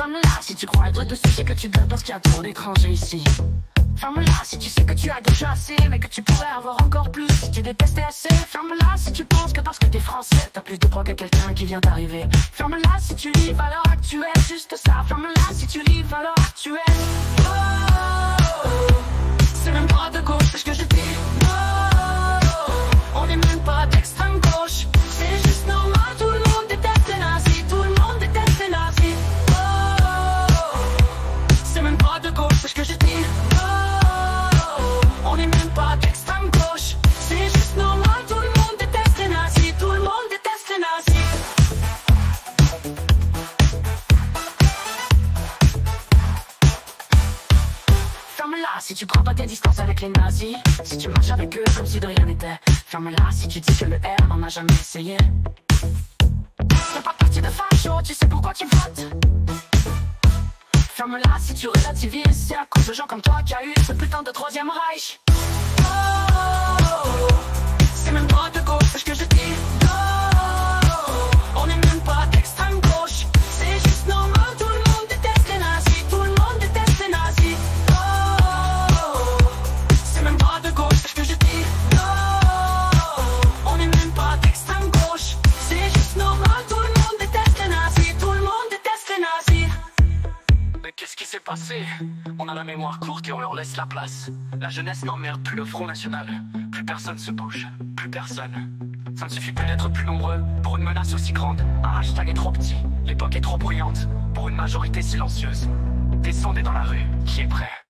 Ferme-la si tu crois être dessus, c'est que tu donnes parce qu'il y a trop d'étrangers ici. Ferme-la si tu sais que tu as déjà assez, mais que tu pourrais avoir encore plus si tu détestais assez. Ferme-la si tu penses que parce que t'es français, t'as plus de poids que quelqu'un qui vient d'arriver. Ferme-la si tu lis valeurs actuelles, juste ça. Ferme-la si tu lis valeurs actuelles. Oh, oh, oh. C'est même pas de gauche, c'est ce que je dis. Oh, oh, oh. On est même pas d'extrême gauche. C'est juste normal, tout le monde déteste les nazis. Tout le monde déteste les nazis. Oh, oh, oh. C'est même pas de gauche, c'est ce que je dis. On est même pas d'extrême gauche. C'est juste normal, tout le monde déteste les nazis. Tout le monde déteste les nazis. Ferme-la si tu prends pas tes distances avec les nazis. Si tu marches avec eux comme si de rien n'était. Ferme-la si tu dis que le R n'en a jamais essayé. Fais pas partie de facho, tu sais pourquoi tu votes. Ferme-la si tu relativises, c'est à cause de gens comme toi qu'il y a eu ce putain de troisième Reich. Oh, oh, oh. C'est même pas de gauche, c'est ce que je dis. Oh, oh, oh. On est même pas d'extrême gauche. C'est juste normal, tout le monde déteste les nazis. Tout le monde déteste les nazis. Oh, oh, oh. C'est même pas de gauche, c'est ce que je dis. Oh, oh, oh. On est même pas d'extrême gauche. C'est juste normal, tout le monde déteste les nazis. Tout le monde déteste les nazis. Mais qu'est-ce qui s'est passé? On a la mémoire courte et on leur laisse la place. La jeunesse n'emmerde plus le Front National. Plus personne se bouge, plus personne. Ça ne suffit plus d'être plus nombreux pour une menace aussi grande. Un hashtag est trop petit, l'époque est trop bruyante pour une majorité silencieuse. Descendez dans la rue, qui est prêt?